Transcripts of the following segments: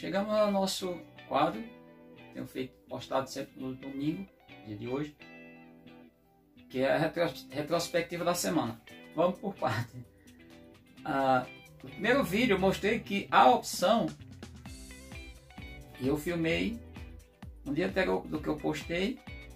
chegamos ao nosso quadro. Tenho postado sempre no domingo, dia de hoje, que é a retrospectiva da semana. Vamos por parte. No primeiro vídeo eu mostrei que a opção, eu filmei um dia anterior do que eu postei,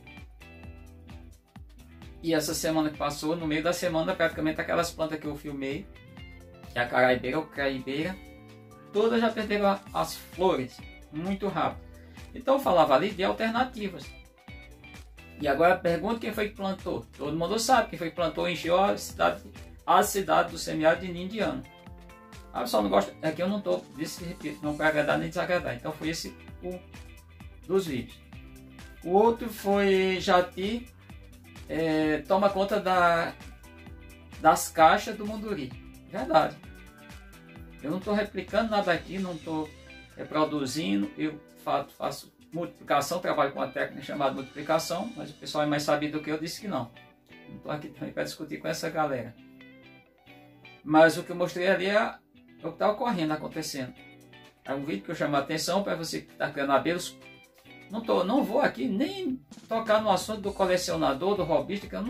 e essa semana que passou, no meio da semana, praticamente aquelas plantas que eu filmei, que é a caraibeira ou craibeira, todas já perderam as flores muito rápido. Então eu falava ali de alternativas. E agora pergunta quem foi que plantou. Todo mundo sabe quem foi que plantou, encheu a cidade do semiárido de Ninho de Ana. A pessoa não gosta, é que eu não estou, repito, não para agradar nem desagradar. Então foi esse um dos vídeos. O outro foi Jati, toma conta das caixas do Munduri. Verdade. Eu não estou replicando nada aqui, não estou reproduzindo. Eu faço multiplicação, trabalho com uma técnica chamada multiplicação, mas o pessoal é mais sabido do que eu, disse que não. Não estou aqui também para discutir com essa galera. Mas o que eu mostrei ali é o que está ocorrendo, acontecendo. É um vídeo que eu chamo a atenção para você que está criando abelos. Não vou aqui nem tocar no assunto do colecionador, do hobbyista, que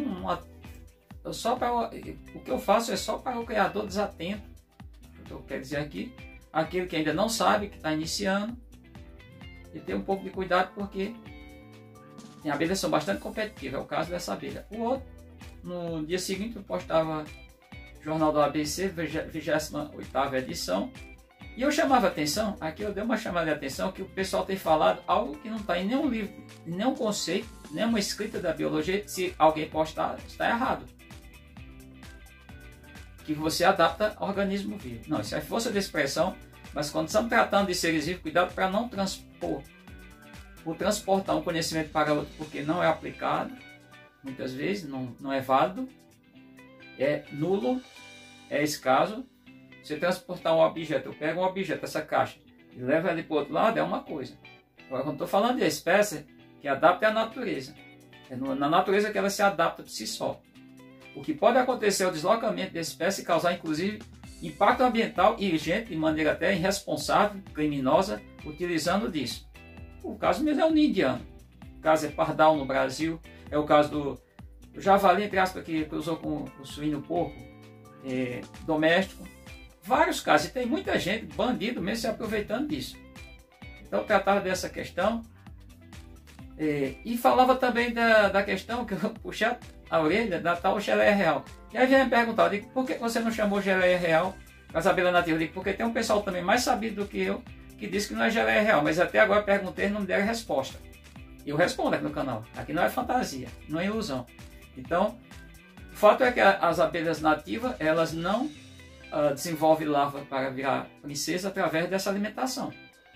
o que eu faço é só para o criador desatento. Eu quero dizer aqui, aquele que ainda não sabe, que está iniciando, e ter um pouco de cuidado, porque tem abelhas que são bastante competitivas, é o caso dessa abelha. O outro, no dia seguinte eu postava Jornal do ABC, 28ª edição, e eu chamava atenção, aqui eu dei uma chamada de atenção, que o pessoal tem falado algo que não está em nenhum livro, nenhum conceito, nenhuma escrita da biologia. Se alguém postar, está errado. Que você adapta ao organismo vivo. Não, isso é força de expressão, mas quando estamos tratando de seres vivos, cuidado para não transportar um conhecimento para outro, porque não é aplicado, muitas vezes, não é válido, é nulo, é escaso. Você transportar um objeto, eu pego um objeto, essa caixa, e levo ele para o outro lado, é uma coisa. Agora, quando estou falando de espécie que adapta à natureza, é na natureza que ela se adapta de si só. O que pode acontecer é o deslocamento da espécie e causar, inclusive, impacto ambiental e gente, de maneira até irresponsável, criminosa, utilizando disso. O caso mesmo é o Ninho de Ana. O caso é pardal no Brasil, é o caso do javali, entre aspas, que cruzou com o suíno porco doméstico. Vários casos, e tem muita gente, bandido mesmo, se aproveitando disso. Então eu tratava dessa questão, e falava também da questão que eu puxei a orelha da tal geleia real. E aí vem me perguntar, eu digo, por que você não chamou geleia real para as abelhas nativas? Eu digo, porque tem um pessoal também mais sabido do que eu, que disse que não é geleia real, mas até agora perguntei e não me deram resposta. Eu respondo aqui no canal, aqui não é fantasia, não é ilusão. Então, o fato é que as abelhas nativas, elas não desenvolvem larva para virar princesa através dessa alimentação.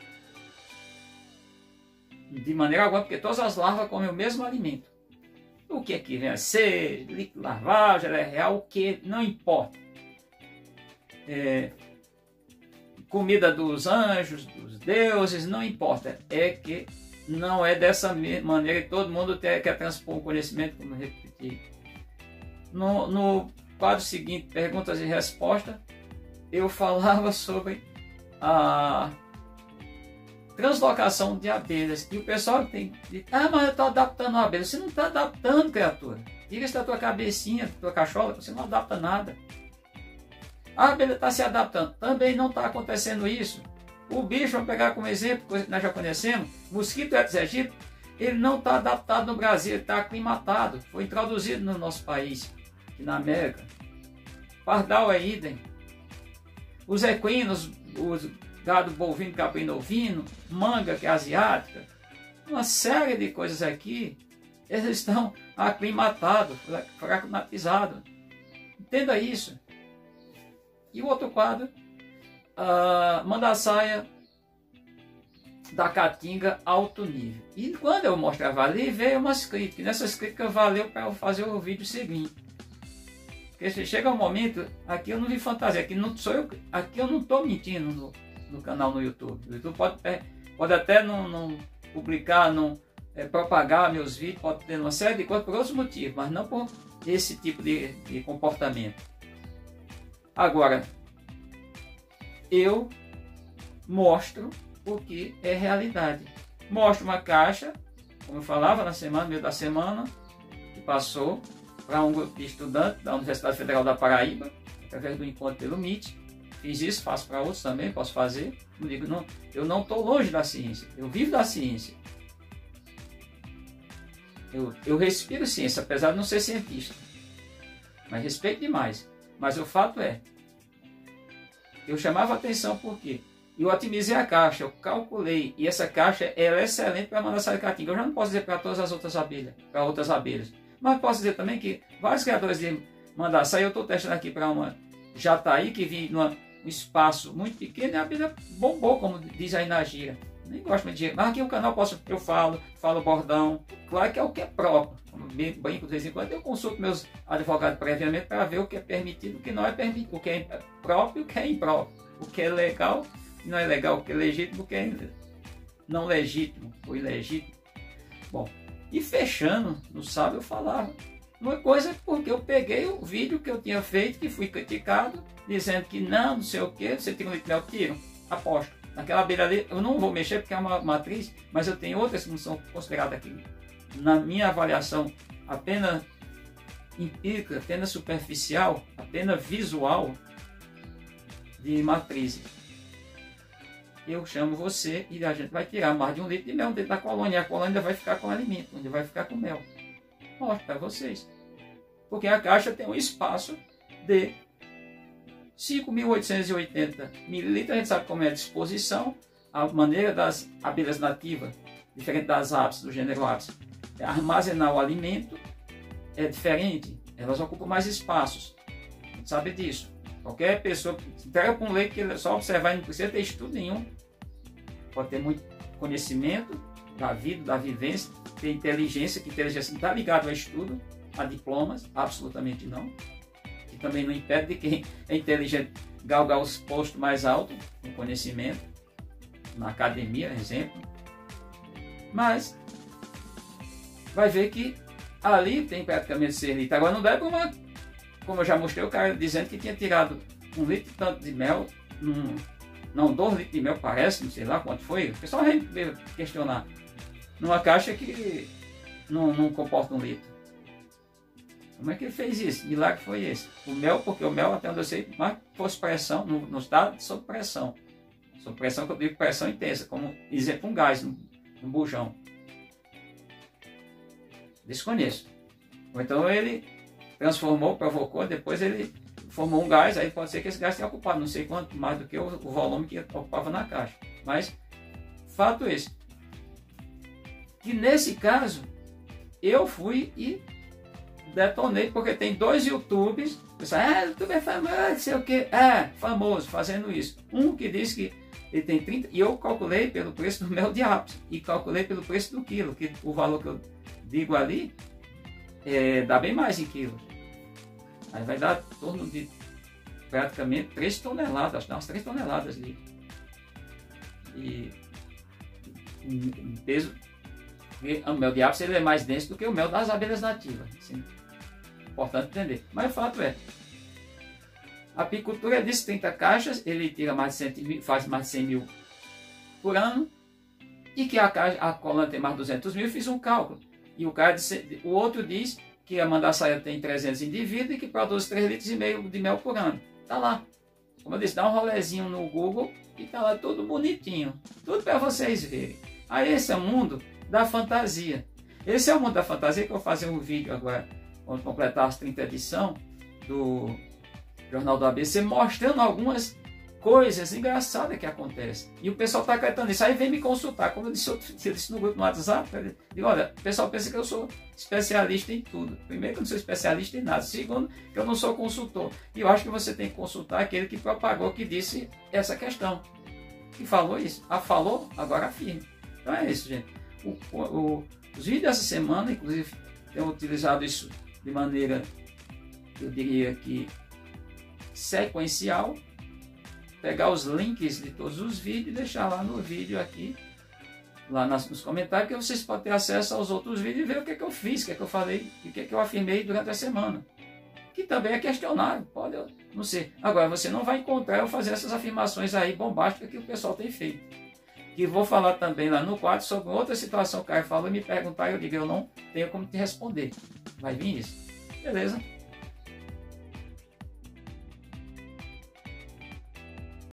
De maneira alguma, porque todas as larvas comem o mesmo alimento. O que é que vem a ser, líquido larval, geleia real, o que não importa. Comida dos anjos, dos deuses, não importa. É que não é dessa maneira que todo mundo quer transpor o conhecimento, como eu repeti. No quadro seguinte, perguntas e respostas, eu falava sobre a translocação de abelhas. E o pessoal tem de, mas eu estou adaptando a abelha. Você não está adaptando, criatura. Tira isso da tua cabecinha, da tua cachola, você não adapta nada. A abelha está se adaptando. Também não está acontecendo isso. O bicho, vamos pegar como exemplo, coisa que nós já conhecemos, mosquito Aedes aegypti, ele não está adaptado no Brasil, ele está aclimatado. Foi introduzido no nosso país, aqui na América. Pardal é idem. Os equinos, os gado bovino, caprino ovino, manga, que é asiática, uma série de coisas aqui, eles estão aclimatados, fragmatizados. Entenda isso. E o outro quadro, Mandaçaia da Caatinga alto nível. E quando eu mostrava ali, veio umas críticas. Nessas críticas valeu para eu fazer o vídeo seguinte. Porque chega um momento, aqui eu não vi fantasia, aqui não sou eu, aqui eu não estou mentindo no canal no YouTube. O YouTube pode até não publicar, não propagar meus vídeos, pode ter uma série de coisas por outros motivos, mas não por esse tipo de comportamento. Agora, eu mostro porque é realidade. Mostro uma caixa, como eu falava na semana, no meio da semana, que passou para um grupo de estudantes da Universidade Federal da Paraíba, através do encontro pelo MIT. Fiz isso, faço para outros também, posso fazer. Não digo, não, eu não estou longe da ciência, eu vivo da ciência. Eu respiro ciência, apesar de não ser cientista. Mas respeito demais. Mas o fato é, eu chamava atenção porque eu otimizei a caixa, eu calculei, e essa caixa é excelente para mandar sair caatinga. Eu já não posso dizer para todas as outras abelhas, mas posso dizer também que vários criadores de mandar sair, eu estou testando aqui para uma jataí que vim num espaço muito pequeno, e a abelha bombou, como diz aí na gíria. Nem gosto muito de gíria, mas aqui no canal eu falo bordão, claro que é o que é próprio. Como brinco de vez em quando, eu consulto meus advogados previamente para ver o que é permitido, o que não é permitido, o que é próprio e o que é impróprio, o que é legal e não é legal, o que é legítimo, o que é não legítimo ou ilegítimo. Bom, e fechando, no sábado eu falava uma coisa porque eu peguei o vídeo que eu tinha feito, que fui criticado, dizendo que não sei o que, você tira um litro de mel, tiro, aposto. Naquela abelha ali, eu não vou mexer porque é uma matriz, mas eu tenho outras que não são consideradas aqui, na minha avaliação, apenas empírica, apenas superficial, apenas visual de matrizes. Eu chamo você e a gente vai tirar mais de 1 litro de mel dentro da colônia, e a colônia ainda vai ficar com alimento, ainda vai ficar com mel. Mostro para vocês. Porque a caixa tem um espaço de 5.880 ml. A gente sabe como é a disposição, a maneira das abelhas nativas, diferente das aves, do gênero Apis, armazenar o alimento é diferente. Elas ocupam mais espaços. A gente sabe disso. Qualquer pessoa que entrega para um leite, que só observar, não precisa ter estudo nenhum. Pode ter muito conhecimento da vida, da vivência, ter inteligência, que inteligência não está ligada ao estudo, a diplomas, absolutamente não. Que também não impede de quem é inteligente galgar os postos mais altos, no conhecimento, na academia, exemplo. Mas vai ver que ali tem praticamente 6 litros. Agora não dá para uma, como eu já mostrei, o cara dizendo que tinha tirado 1 litro e tanto de mel, não 2 litros de mel, parece, não sei lá quanto foi. O pessoal veio questionar. Numa caixa que não comporta 1 litro. Como é que ele fez isso? Milagre foi esse. O mel, porque o mel, até onde eu sei, mas fosse pressão, não está sob pressão. Sob pressão, que eu digo pressão intensa, como exemplo, um gás no bujão. Desconheço. Ou então ele transformou, provocou, depois ele formou um gás, aí pode ser que esse gás tenha ocupado, não sei quanto, mais do que o volume que ocupava na caixa. Mas, fato esse. Que nesse caso, eu fui e detonei, porque tem 2 YouTubers, pessoal, YouTube é famoso, não sei o que, famoso, fazendo isso. Um que diz que ele tem 30, e eu calculei pelo preço do mel de Apis, e calculei pelo preço do quilo, que o valor que eu digo ali, dá bem mais em quilos. Aí vai dar em torno de praticamente 3 toneladas, dá umas 3 toneladas ali. E em peso, o mel de Apis ele é mais denso do que o mel das abelhas nativas. Assim, importante entender. Mas o fato é, a apicultura é disso, 30 caixas, ele tira mais de 100 mil, faz mais de 100 mil por ano, e que a colônia tem mais de 200 mil, fiz um cálculo. E o outro diz que a mandaçaia tem 300 indivíduos e que produz 3,5 litros de mel por ano. Está lá. Como eu disse, dá um rolezinho no Google e está lá tudo bonitinho. Tudo para vocês verem. Aí esse é o mundo da fantasia. Esse é o mundo da fantasia que eu vou fazer um vídeo agora, quando completar as 30 edições do Jornal do ABC, mostrando algumas coisas engraçadas que acontecem. E o pessoal está acreditando nisso. Aí vem me consultar. Como eu disse no grupo no WhatsApp, eu digo, olha, o pessoal pensa que eu sou especialista em tudo. Primeiro, que eu não sou especialista em nada. Segundo, que eu não sou consultor. E eu acho que você tem que consultar aquele que propagou, que disse essa questão. Que falou isso. Falou, agora afirma. Então é isso, gente. Os vídeos dessa semana, inclusive, tenho utilizado isso de maneira, eu diria que sequencial. Pegar os links de todos os vídeos e deixar lá no vídeo aqui, lá nos comentários, que vocês podem ter acesso aos outros vídeos e ver o que é que eu fiz, o que é que eu falei, o que é que eu afirmei durante a semana. Que também é questionável, pode, não sei. Agora, você não vai encontrar eu fazer essas afirmações aí bombásticas que o pessoal tem feito. que vou falar também lá no quadro sobre outra situação que o Caio falou e me perguntar, eu digo, eu não tenho como te responder. Vai vir isso? Beleza?